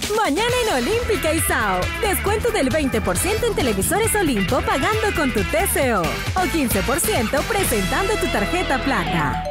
Mañana en Olímpica Izao. Descuento del 20% en televisores Olimpo pagando con tu TCO. O 15% presentando tu tarjeta plata.